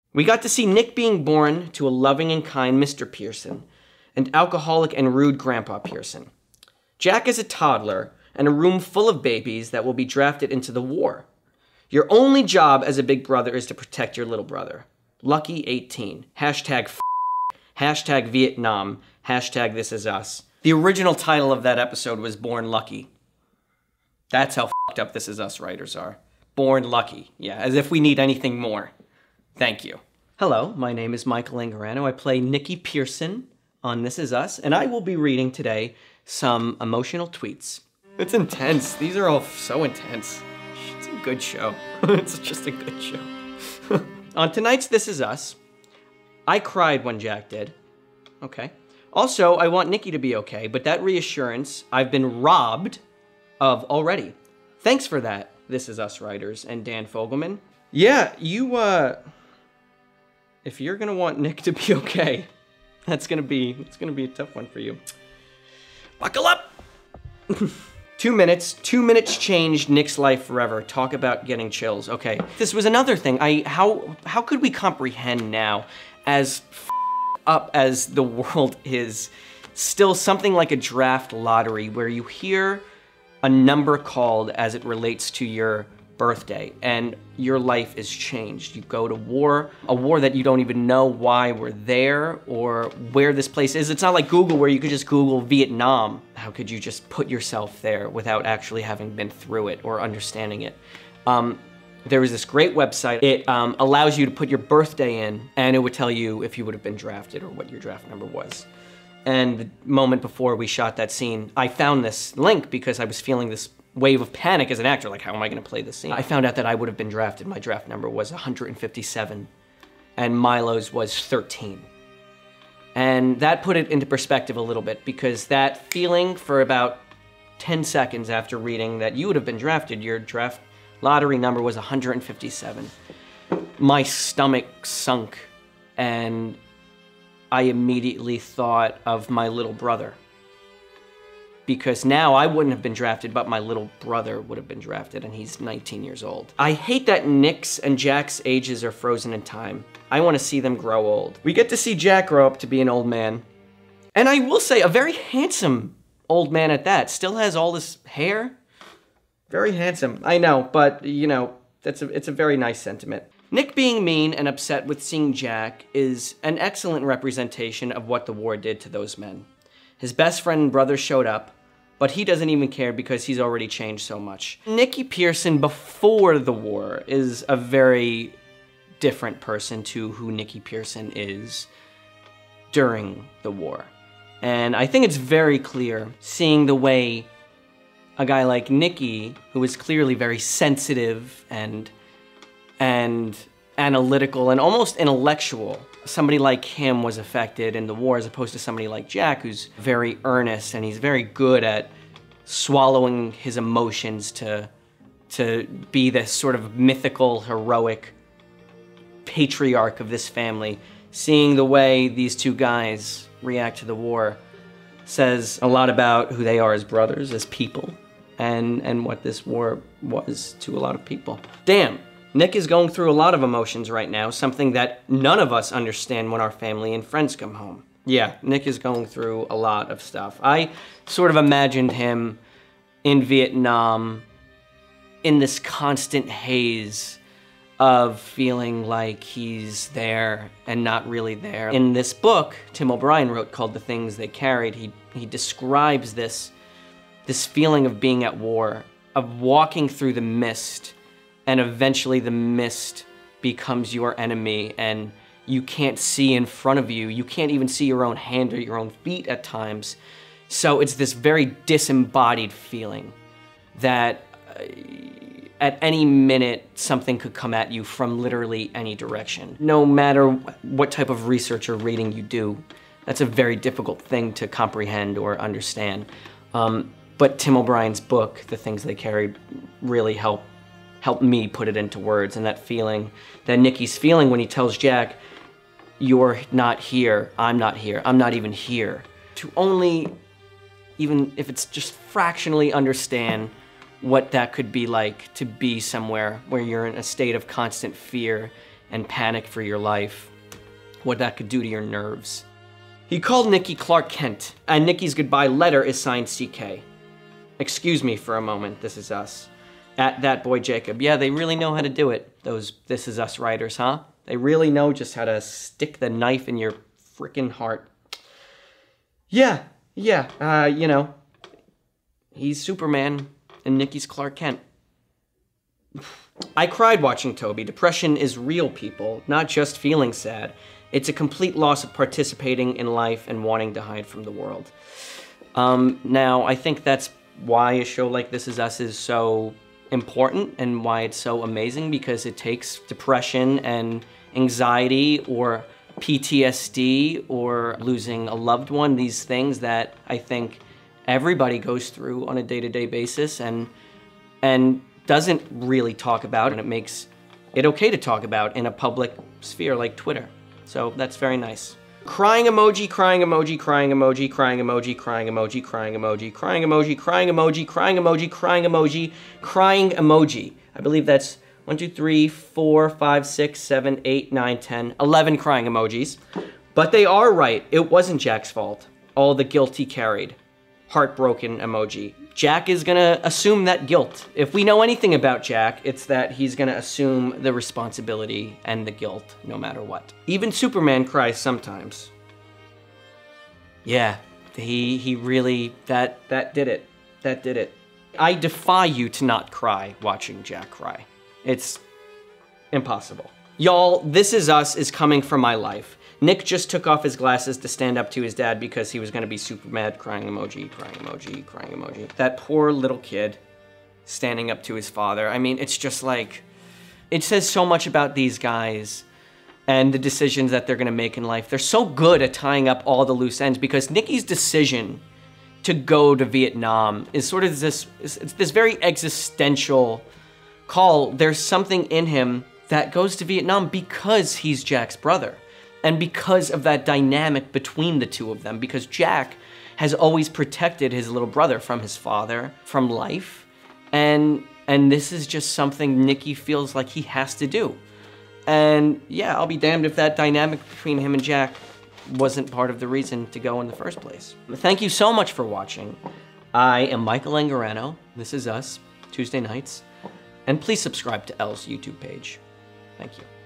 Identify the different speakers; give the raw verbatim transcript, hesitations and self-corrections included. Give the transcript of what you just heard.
Speaker 1: We got to see Nick being born to a loving and kind Mister Pearson, and alcoholic and rude Grandpa Pearson. Jack is a toddler, and a room full of babies that will be drafted into the war. Your only job as a big brother is to protect your little brother. Lucky eighteen. Hashtag f***. Hashtag Vietnam. Hashtag This Is Us. The original title of that episode was Born Lucky. That's how f***ed up This Is Us writers are. Born Lucky. Yeah, as if we need anything more. Thank you. Hello, my name is Michael Angarano. I play Nicky Pearson on This Is Us, and I will be reading today some emotional tweets. It's intense. These are all so intense. It's a good show. It's just a good show. On tonight's This Is Us, I cried when Jack did. Okay. Also, I want Nicky to be okay, but that reassurance I've been robbed of already. Thanks for that, This Is Us writers and Dan Fogelman. Yeah, you, uh... if you're gonna want Nick to be okay, that's gonna be, it's gonna be a tough one for you. Buckle up! Two minutes, two minutes changed Nick's life forever. Talk about getting chills. Okay, this was another thing. I, how, how could we comprehend now, as f up as the world is, still something like a draft lottery where you hear a number called as it relates to your birthday, and your life is changed. You go to war, a war that you don't even know why we're there or where this place is. It's not like Google where you could just Google Vietnam. How could you just put yourself there without actually having been through it or understanding it? Um, there was this great website. It um, allows you to put your birthday in, and it would tell you if you would have been drafted or what your draft number was. And the moment before we shot that scene, I found this link because I was feeling this wave of panic as an actor, like how am I gonna play this scene? I found out that I would have been drafted. My draft number was one hundred fifty-seven, and Milo's was thirteen. And that put it into perspective a little bit, because that feeling for about ten seconds after reading that you would have been drafted, your draft lottery number was one hundred fifty-seven. My stomach sunk, and I immediately thought of my little brother. Because now I wouldn't have been drafted, but my little brother would have been drafted, and he's nineteen years old. I hate that Nick's and Jack's ages are frozen in time. I want to see them grow old. We get to see Jack grow up to be an old man. And I will say, a very handsome old man at that. Still has all this hair. Very handsome. I know, but, you know, that's a, it's a very nice sentiment. Nick being mean and upset with seeing Jack is an excellent representation of what the war did to those men. His best friend and brother showed up, but he doesn't even care because he's already changed so much. Nicky Pearson before the war is a very different person to who Nicky Pearson is during the war. And I think it's very clear seeing the way a guy like Nicky, who is clearly very sensitive and, and analytical and almost intellectual, somebody like him was affected in the war as opposed to somebody like Jack, who's very earnest and he's very good at swallowing his emotions to, to be this sort of mythical, heroic patriarch of this family. Seeing the way these two guys react to the war says a lot about who they are as brothers, as people, and, and what this war was to a lot of people. Damn. Nick is going through a lot of emotions right now, something that none of us understand when our family and friends come home. Yeah, Nick is going through a lot of stuff. I sort of imagined him in Vietnam in this constant haze of feeling like he's there and not really there. In this book Tim O'Brien wrote called The Things They Carried, he, he describes this, this feeling of being at war, of walking through the mist, and eventually the mist becomes your enemy and you can't see in front of you. You can't even see your own hand or your own feet at times. So it's this very disembodied feeling that uh, at any minute something could come at you from literally any direction. No matter what type of research or reading you do, that's a very difficult thing to comprehend or understand. Um, but Tim O'Brien's book, The Things They Carried, really helped helped me put it into words, and that feeling that Nicky's feeling when he tells Jack, you're not here, I'm not here, I'm not even here. To only, even if it's just fractionally understand what that could be like to be somewhere where you're in a state of constant fear and panic for your life, what that could do to your nerves. He called Nikki Clark Kent, and Nikki's goodbye letter is signed C K. Excuse me for a moment, This Is Us. At That Boy Jacob. Yeah, they really know how to do it, those This Is Us writers, huh? They really know just how to stick the knife in your freaking heart. Yeah, yeah, uh, you know, he's Superman and Nikki's Clark Kent. I cried watching Toby. Depression is real, people, not just feeling sad. It's a complete loss of participating in life and wanting to hide from the world. Um, now, I think that's why a show like This Is Us is so important and why it's so amazing, because it takes depression and anxiety or P T S D or losing a loved one, these things that I think everybody goes through on a day-to-day basis and and doesn't really talk about, and it makes it okay to talk about in a public sphere like Twitter. So that's very nice. Crying emoji, crying emoji, crying emoji, crying emoji, crying emoji, crying emoji, crying emoji, crying emoji, crying emoji, crying emoji, crying emoji. I believe that's one, two, three, four, five, six, seven, eight, nine, ten, eleven crying emojis. But they are right. It wasn't Jack's fault. All the guilt he carried. Heartbroken emoji. Jack is gonna assume that guilt. If we know anything about Jack, it's that he's gonna assume the responsibility and the guilt no matter what. Even Superman cries sometimes. Yeah, he he really, that, that did it. That did it. I defy you to not cry watching Jack cry. It's impossible. Y'all, This Is Us is coming for my life. Nick just took off his glasses to stand up to his dad because he was gonna be super mad, crying emoji, crying emoji, crying emoji. That poor little kid standing up to his father. I mean, it's just like, it says so much about these guys and the decisions that they're gonna make in life. They're so good at tying up all the loose ends, because Nikki's decision to go to Vietnam is sort of this, it's this very existential call. There's something in him that goes to Vietnam because he's Jack's brother. And because of that dynamic between the two of them, because Jack has always protected his little brother from his father, from life, and and this is just something Nikki feels like he has to do. And yeah, I'll be damned if that dynamic between him and Jack wasn't part of the reason to go in the first place. Thank you so much for watching. I am Michael Angarano. This is Us, Tuesday nights. And please subscribe to Elle's YouTube page. Thank you.